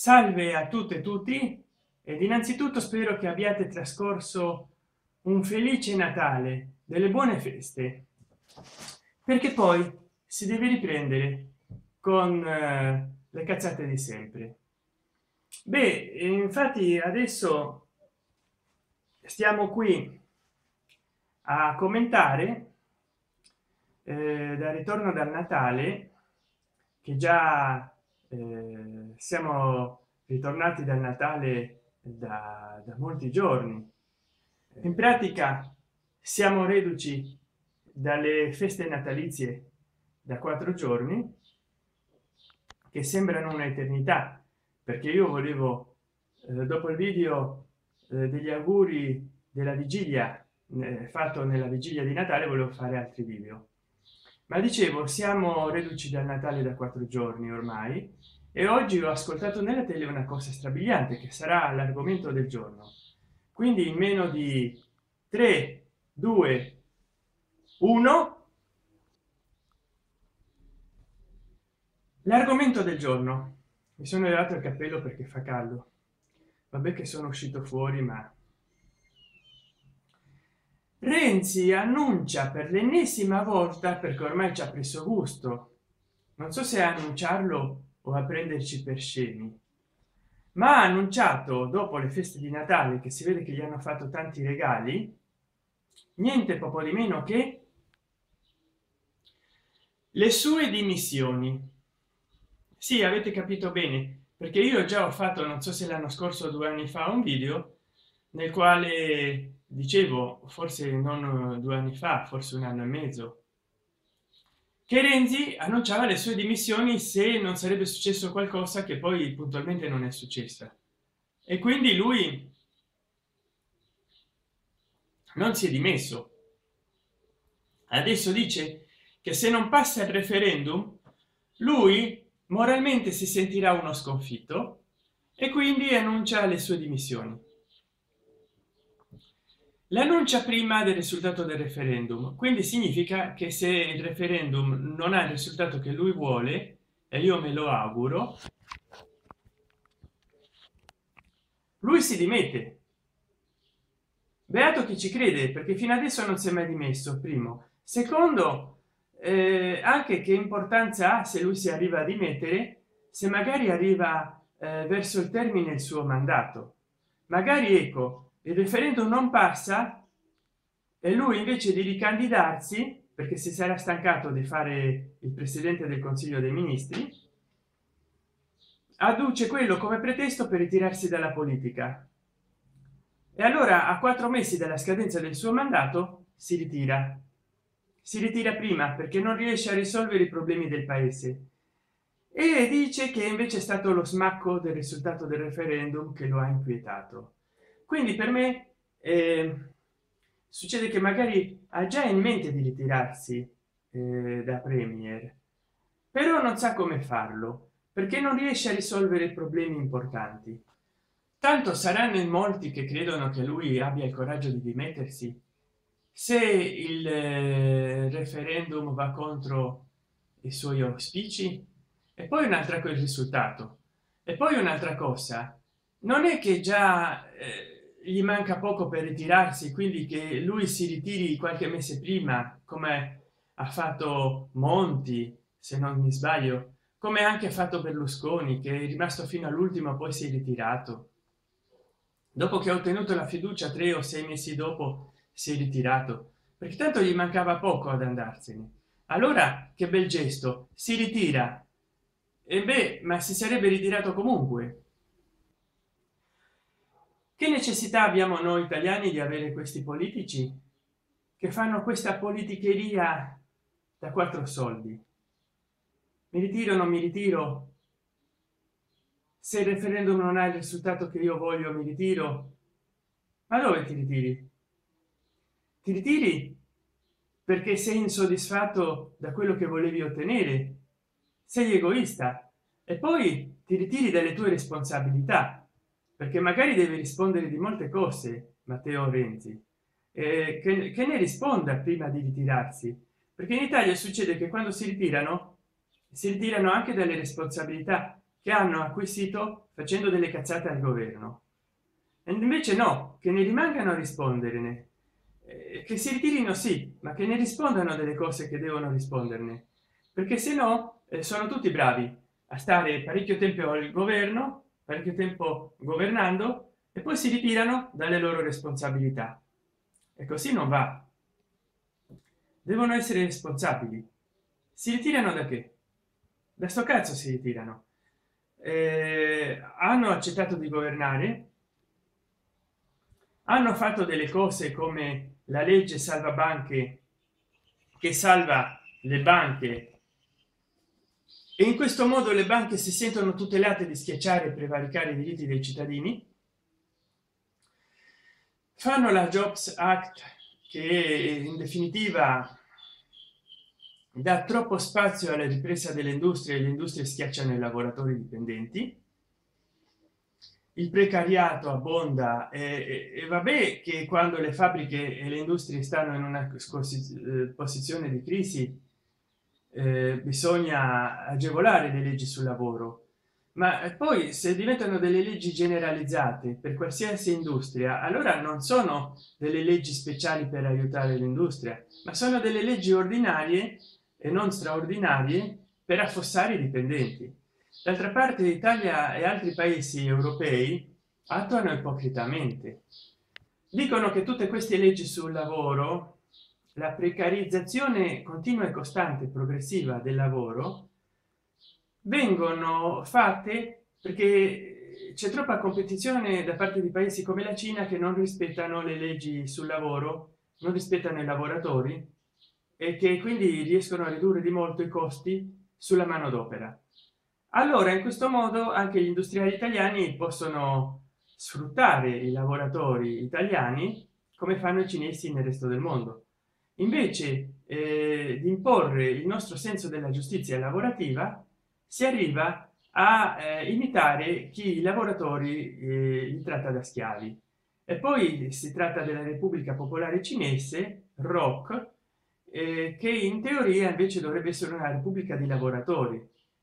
Salve a tutte e tutti ed innanzitutto spero che abbiate trascorso un felice Natale, delle buone feste, perché poi si deve riprendere con le cazzate di sempre. Beh, infatti adesso stiamo qui a commentare dal ritorno dal Natale, che già siamo ritornati dal Natale da molti giorni. In pratica siamo reduci dalle feste natalizie da 4 giorni, che sembrano un'eternità, perché io volevo dopo il video degli auguri della vigilia fatto nella vigilia di Natale, volevo fare altri video, ma dicevo siamo reduci dal Natale da 4 giorni ormai, e oggi ho ascoltato nella tele una cosa strabiliante che sarà l'argomento del giorno. Quindi in meno di 3 2 1 l'argomento del giorno. Mi sono levato il cappello perché fa caldo, vabbè che sono uscito fuori, ma Renzi annuncia per l'ennesima volta, perché ormai ci ha preso gusto, non so se a annunciarlo o a prenderci per scemi, ma ha annunciato dopo le feste di Natale, che si vede che gli hanno fatto tanti regali, niente poco di meno che le sue dimissioni. Sì, avete capito bene, perché io già ho fatto, non so se l'anno scorso o 2 anni fa, un video nel quale dicevo, forse non 2 anni fa, forse 1 anno e mezzo, che Renzi annunciava le sue dimissioni se non sarebbe successo qualcosa che poi puntualmente non è successa, e quindi lui non si è dimesso. Adesso dice che se non passa il referendum lui moralmente si sentirà uno sconfitto e quindi annuncia le sue dimissioni. L'annuncia prima del risultato del referendum, quindi significa che se il referendum non ha il risultato che lui vuole, e io me lo auguro, lui si dimette. Beato chi ci crede, perché fino adesso non si è mai dimesso. Primo. Secondo, anche che importanza ha se lui si arriva a dimettere, se magari arriva verso il termine il suo mandato, magari, ecco, il referendum non passa e lui invece di ricandidarsi, perché si sarà stancato di fare il presidente del Consiglio dei Ministri, adduce quello come pretesto per ritirarsi dalla politica, e allora a 4 mesi dalla scadenza del suo mandato si ritira prima perché non riesce a risolvere i problemi del paese, e dice che invece è stato lo smacco del risultato del referendum che lo ha inquietato. Quindi per me succede che magari ha già in mente di ritirarsi da premier, però non sa come farlo perché non riesce a risolvere problemi importanti. Tanto saranno in molti che credono che lui abbia il coraggio di dimettersi se il referendum va contro i suoi auspici, e poi un'altra cosa il risultato, e poi un'altra cosa, non è che già gli manca poco per ritirarsi, quindi che lui si ritiri qualche mese prima, come ha fatto Monti, se non mi sbaglio, come anche ha fatto Berlusconi, che è rimasto fino all'ultimo, poi si è ritirato dopo che ha ottenuto la fiducia. 3 o 6 mesi dopo si è ritirato, perché tanto gli mancava poco ad andarsene. Allora che bel gesto, si ritira. E beh, ma si sarebbe ritirato comunque. Che necessità abbiamo noi italiani di avere questi politici che fanno questa politicheria da 4 soldi? Mi ritiro, non mi ritiro, se il referendum non ha il risultato che io voglio mi ritiro. Ma dove ti ritiri? Ti ritiri perché sei insoddisfatto da quello che volevi ottenere, sei egoista, e poi ti ritiri dalle tue responsabilità, perché magari devi rispondere di molte cose. Matteo Renzi, che ne risponda prima di ritirarsi, perché in Italia succede che quando si ritirano anche dalle responsabilità che hanno acquisito facendo delle cazzate al governo, e invece no, che ne rimangano a risponderne, che si ritirino sì, ma che ne rispondano delle cose che devono risponderne, perché se no sono tutti bravi a stare parecchio tempo al governo, parecchio tempo governando, e poi si ritirano dalle loro responsabilità, e così non va. Devono essere responsabili. Si ritirano da che? Da sto cazzo si ritirano. Hanno accettato di governare, hanno fatto delle cose come la legge salva banche, che salva le banche, e in questo modo le banche si sentono tutelate di schiacciare e prevaricare i diritti dei cittadini. Fanno la Jobs Act, che in definitiva dà troppo spazio alla ripresa delle industrie, e le industrie schiacciano i lavoratori dipendenti, il precariato abbonda, e vabbè che quando le fabbriche e le industrie stanno in una posizione di crisi bisogna agevolare le leggi sul lavoro, ma poi se diventano delle leggi generalizzate per qualsiasi industria, allora non sono delle leggi speciali per aiutare l'industria, ma sono delle leggi ordinarie e non straordinarie per affossare i dipendenti. D'altra parte l'Italia e altri paesi europei attuano ipocritamente, dicono che tutte queste leggi sul lavoro, la precarizzazione continua e costante progressiva del lavoro, vengono fatte perché c'è troppa competizione da parte di paesi come la Cina, che non rispettano le leggi sul lavoro, non rispettano i lavoratori, e che quindi riescono a ridurre di molto i costi sulla manodopera. Allora in questo modo anche gli industriali italiani possono sfruttare i lavoratori italiani come fanno i cinesi nel resto del mondo, invece di imporre il nostro senso della giustizia lavorativa. Si arriva a imitare chi i lavoratori li tratta da schiavi, e poi si tratta della Repubblica Popolare Cinese, ROC, che in teoria invece dovrebbe essere una repubblica di lavoratori,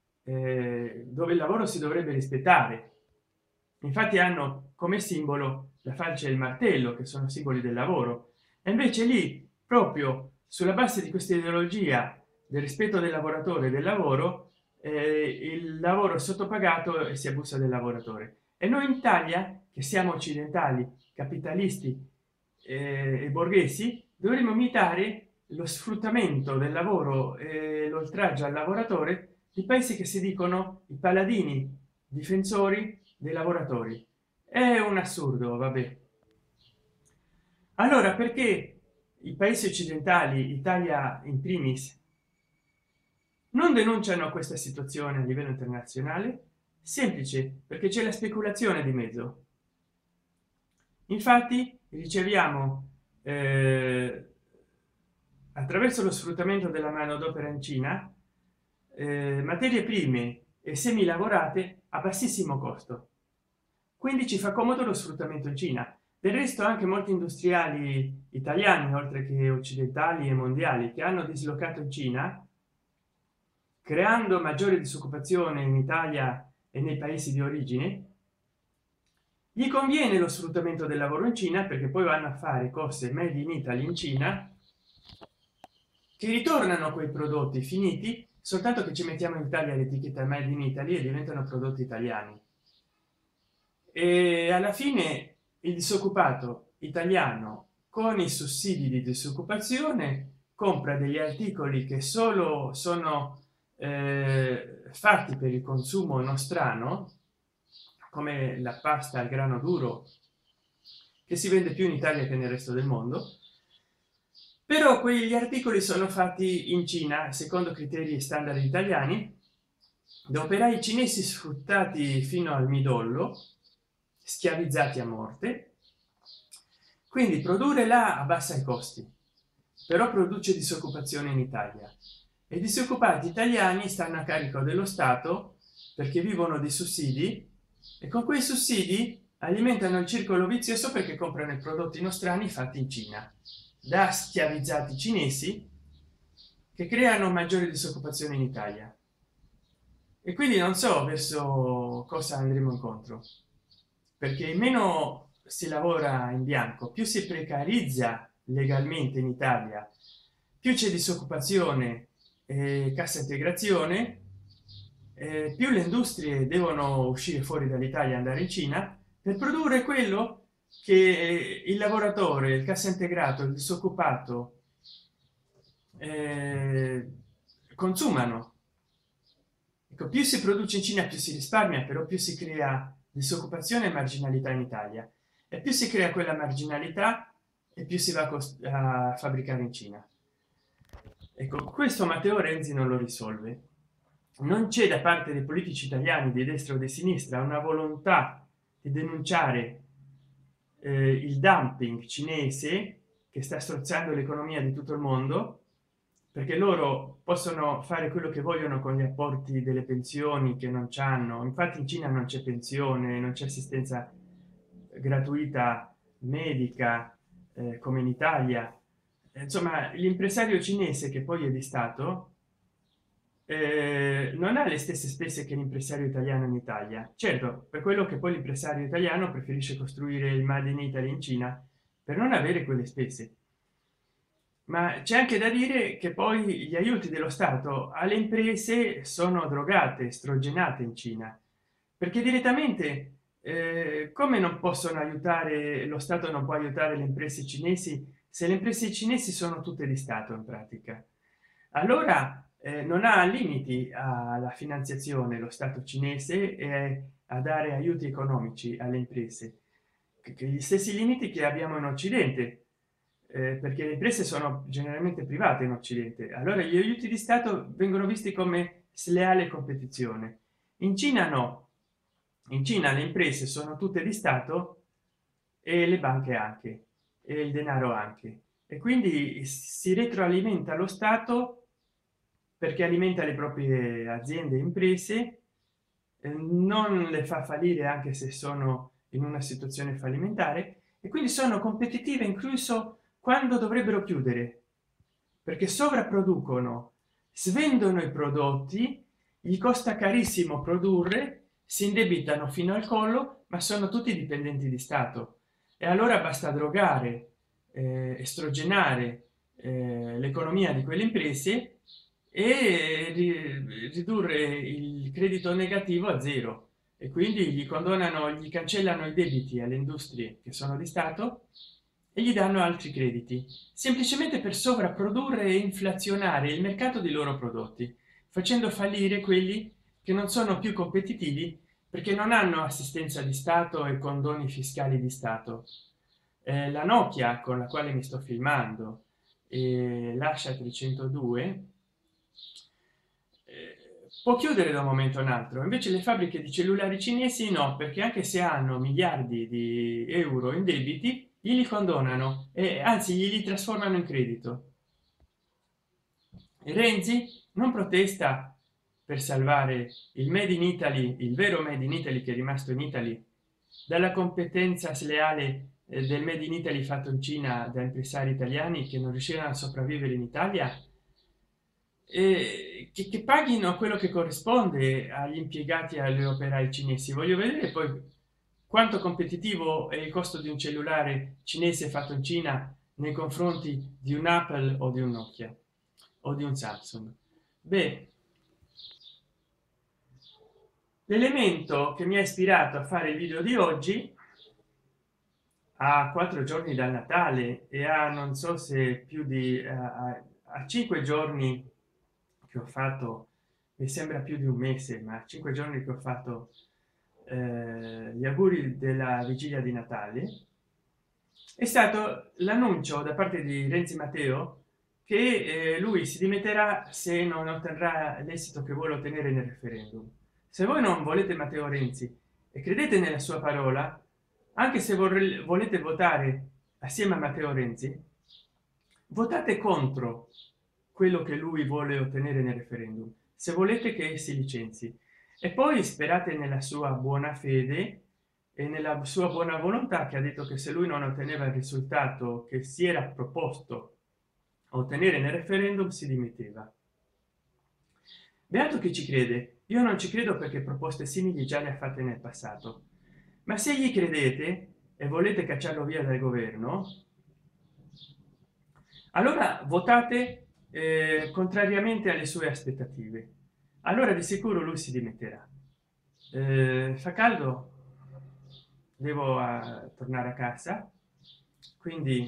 dove il lavoro si dovrebbe rispettare. Infatti hanno come simbolo la falce e il martello, che sono simboli del lavoro, e invece lì, proprio sulla base di questa ideologia del rispetto del lavoratore e del lavoro, il lavoro è sottopagato e si abusa del lavoratore. E noi in Italia, che siamo occidentali, capitalisti e borghesi, dovremmo imitare lo sfruttamento del lavoro e l'oltraggio al lavoratore di paesi che si dicono i paladini difensori dei lavoratori. È un assurdo, vabbè. Allora perché i paesi occidentali, Italia in primis, non denunciano questa situazione a livello internazionale? Semplice, perché c'è la speculazione di mezzo. Infatti riceviamo attraverso lo sfruttamento della manodopera in Cina materie prime e semi lavorate a bassissimo costo, quindi ci fa comodo lo sfruttamento in Cina. Del resto anche molti industriali italiani, oltre che occidentali e mondiali, che hanno dislocato in Cina, creando maggiore disoccupazione in Italia e nei paesi di origine, gli conviene lo sfruttamento del lavoro in Cina, perché poi vanno a fare cose made in Italy in Cina, che ritornano quei prodotti finiti, soltanto che ci mettiamo in Italia l'etichetta made in Italy e diventano prodotti italiani, e alla fine il disoccupato italiano con i sussidi di disoccupazione compra degli articoli che solo sono fatti per il consumo nostrano, come la pasta al grano duro, che si vende più in Italia che nel resto del mondo, però quegli articoli sono fatti in Cina secondo criteri e standard italiani, da operai cinesi sfruttati fino al midollo, schiavizzati a morte. Quindi produrre là abbassa i costi, però produce disoccupazione in Italia, e i disoccupati italiani stanno a carico dello Stato perché vivono di sussidi, e con quei sussidi alimentano il circolo vizioso, perché comprano i prodotti nostrani fatti in Cina da schiavizzati cinesi, che creano maggiore disoccupazione in Italia. e quindi non so verso cosa andremo incontro, perché meno si lavora in bianco, più si precarizza legalmente in Italia, più c'è disoccupazione e cassa integrazione, più le industrie devono uscire fuori dall'Italia, andare in Cina per produrre quello che il lavoratore, il cassa integrato, il disoccupato eh, consumano. Ecco, più si produce in Cina più si risparmia, però più si crea disoccupazione e marginalità in Italia, e più si crea quella marginalità e più si va a fabbricare in Cina. Ecco, questo Matteo Renzi non lo risolve. Non c'è da parte dei politici italiani di destra o di sinistra una volontà di denunciare il dumping cinese che sta strozzando l'economia di tutto il mondo, perché loro possono fare quello che vogliono con gli apporti delle pensioni che non c'hanno. Infatti in Cina non c'è pensione, non c'è assistenza gratuita medica come in Italia. Insomma, l'impresario cinese, che poi è di Stato, non ha le stesse spese che l'impresario italiano in Italia. Certo, per quello che poi l'impresario italiano preferisce costruire il Made in Italy in Cina per non avere quelle spese. Ma c'è anche da dire che poi gli aiuti dello Stato alle imprese sono drogate, strogenate in Cina, perché direttamente come non possono aiutare, lo Stato non può aiutare le imprese cinesi se le imprese cinesi sono tutte di Stato in pratica. Allora non ha limiti alla finanziazione lo Stato cinese e a dare aiuti economici alle imprese, che gli stessi limiti che abbiamo in Occidente, perché le imprese sono generalmente private in Occidente. Allora gli aiuti di Stato vengono visti come sleale competizione. In Cina no, in Cina le imprese sono tutte di Stato e le banche anche, e il denaro anche, e quindi si retroalimenta lo Stato perché alimenta le proprie aziende e imprese, non le fa fallire anche se sono in una situazione fallimentare, e quindi sono competitive incluso quando dovrebbero chiudere, perché sovrapproducono, svendono i prodotti, gli costa carissimo produrre, si indebitano fino al collo, ma sono tutti dipendenti di Stato. E allora basta drogare, estrogenare l'economia di quelle imprese e ridurre il credito negativo a zero, e quindi gli condonano, gli cancellano i debiti alle industrie che sono di Stato e gli danno altri crediti, semplicemente per sovrapprodurre e inflazionare il mercato dei loro prodotti, facendo fallire quelli che non sono più competitivi perché non hanno assistenza di Stato e condoni fiscali di Stato. La Nokia, con la quale mi sto filmando, e l'Asha 302, può chiudere da un momento a un altro. Invece le fabbriche di cellulari cinesi no, perché anche se hanno miliardi di euro in debiti li condonano e anzi li trasformano in credito. Renzi non protesta per salvare il Made in Italy, il vero Made in Italy che è rimasto in Italy, dalla competenza sleale del Made in Italy fatto in Cina da impresari italiani che non riusciranno a sopravvivere in Italia, che paghino quello che corrisponde agli impiegati e agli operai cinesi. Voglio vedere poi quanto competitivo è il costo di un cellulare cinese fatto in Cina nei confronti di un Apple o di un Nokia o di un Samsung. Beh, l'elemento che mi ha ispirato a fare il video di oggi, a 4 giorni dal Natale e a non so se più di a 5 giorni che ho fatto, mi sembra più di un mese, ma 5 giorni che ho fatto gli auguri della vigilia di Natale, è stato l'annuncio da parte di Renzi Matteo che lui si dimetterà se non otterrà l'esito che vuole ottenere nel referendum. Se voi non volete Matteo Renzi e credete nella sua parola, anche se volete votare assieme a Matteo Renzi, votate contro quello che lui vuole ottenere nel referendum se volete che si licenzi, e poi sperate nella sua buona fede e nella sua buona volontà, che ha detto che se lui non otteneva il risultato che si era proposto a ottenere nel referendum si dimetteva. beato che ci crede. Io non ci credo perché proposte simili già le ha fatte nel passato, ma se gli credete e volete cacciarlo via dal governo, allora votate contrariamente alle sue aspettative. Allora di sicuro lui si dimetterà. Fa caldo, devo tornare a casa, quindi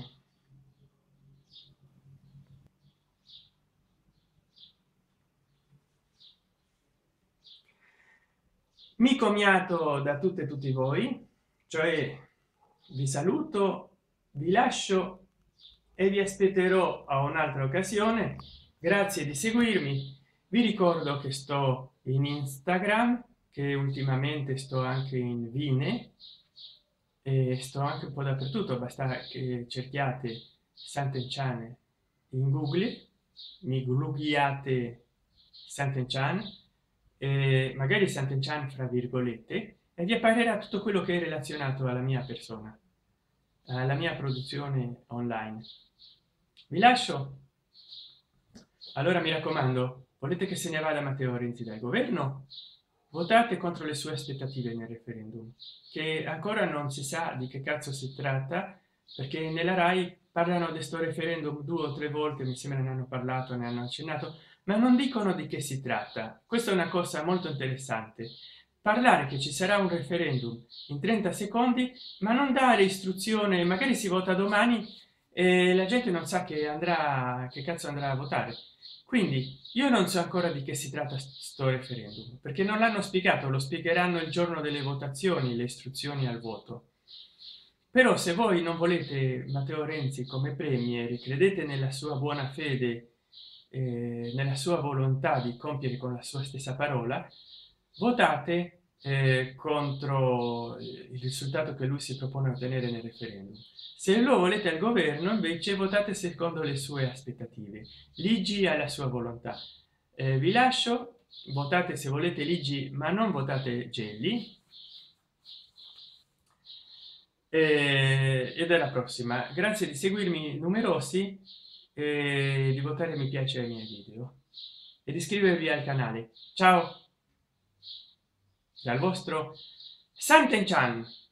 mi commiato da tutte e tutti voi, cioè vi saluto, vi lascio e vi aspetterò a un'altra occasione. Grazie di seguirmi. Vi ricordo che sto in Instagram, che ultimamente sto anche in Vine e sto anche un po' dappertutto. Basta che cerchiate Sant'Enchan in Google, mi googliate Sant'Enchan, magari Sant'Enchan fra virgolette, e vi apparirà tutto quello che è relazionato alla mia persona, alla mia produzione online. Vi lascio. Allora mi raccomando, volete che se ne vada Matteo Renzi dal governo? Votate contro le sue aspettative nel referendum, che ancora non si sa di che cazzo si tratta, perché nella Rai parlano di sto referendum 2 o 3 volte, mi sembra ne hanno parlato, ne hanno accennato, ma non dicono di che si tratta. Questa è una cosa molto interessante, parlare che ci sarà un referendum in 30 secondi, ma non dare istruzione. Magari si vota domani e la gente non sa che andrà, che cazzo andrà a votare. Quindi io non so ancora di che si tratta sto referendum, perché non l'hanno spiegato. Lo spiegheranno il giorno delle votazioni, le istruzioni al voto. Però se voi non volete Matteo Renzi come premier, credete nella sua buona fede, nella sua volontà di compiere con la sua stessa parola, votate contro il risultato che lui si propone ottenere nel referendum. Se lo volete al governo, invece, votate secondo le sue aspettative. Ligi alla sua volontà. Vi lascio, votate se volete Ligi, ma non votate Gelli. Ed alla prossima. Grazie di seguirmi numerosi, di votare mi piace ai miei video e di iscrivervi al canale. Ciao dal vostro Sant'Enchan.